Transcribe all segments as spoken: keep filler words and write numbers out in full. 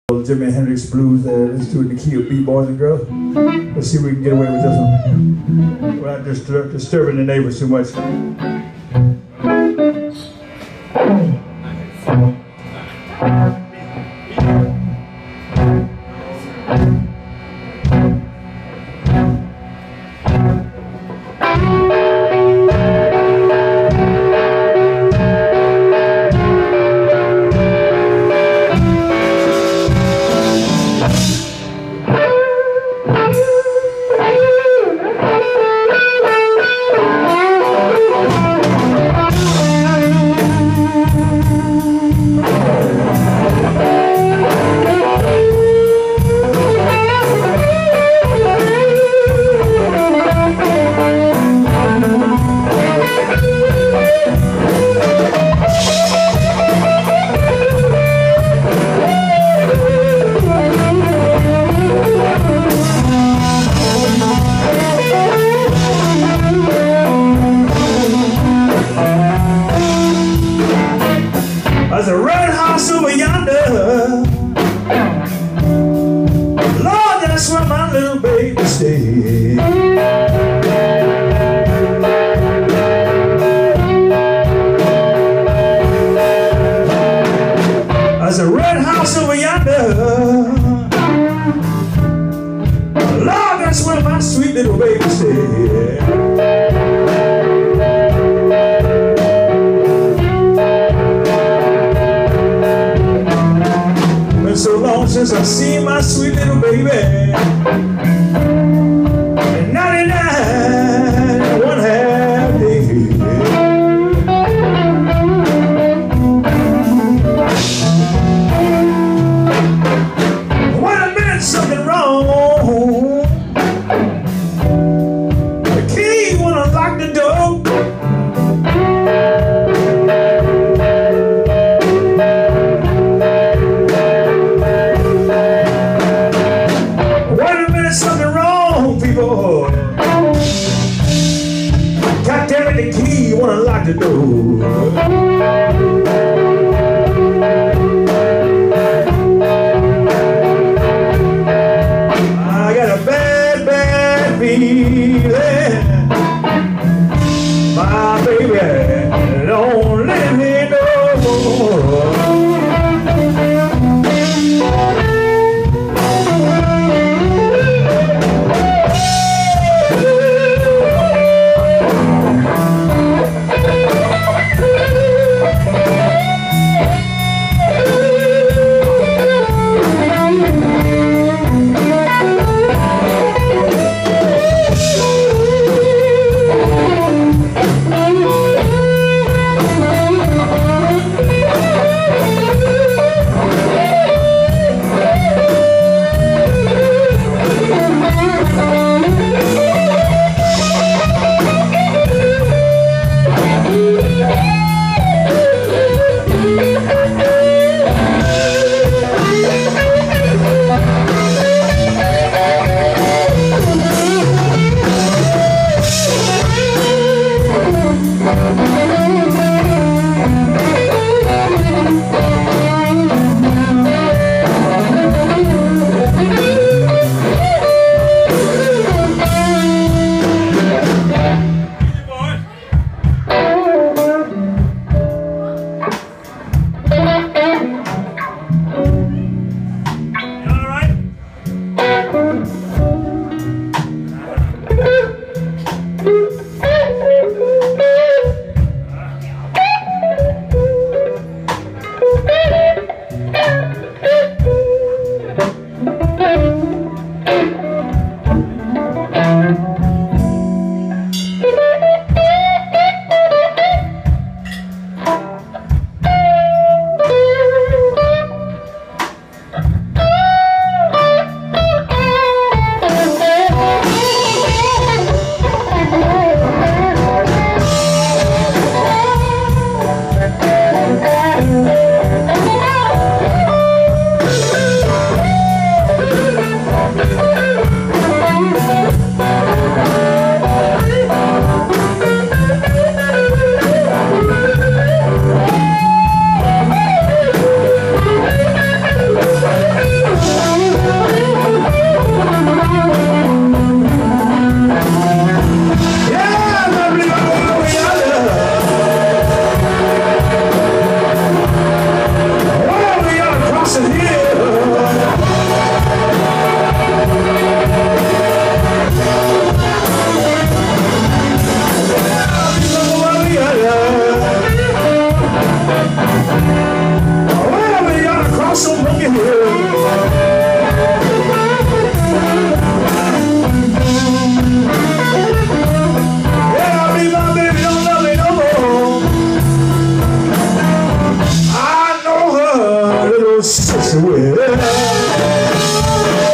Jimi Hendrix blues. Uh, let's do it in the key of B, boys and girls. Let's see if we can get away with this one without distur disturbing the neighbors too much. There's a red house over yonder. Lord, that's where my little baby stays. There's a red house over yonder. Lord, that's where my sweet little baby stays. So long since I seen my sweet little baby. And ninety-nine and one half day. Wait a minute, something wrong. The key wanna lock the door. Something wrong, people. God damn it, the key, you wanna lock the door. I got a bad, bad feeling. My baby don't let me know.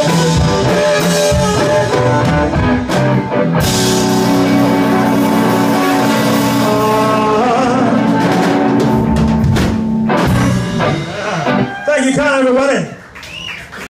Thank you, kind everybody.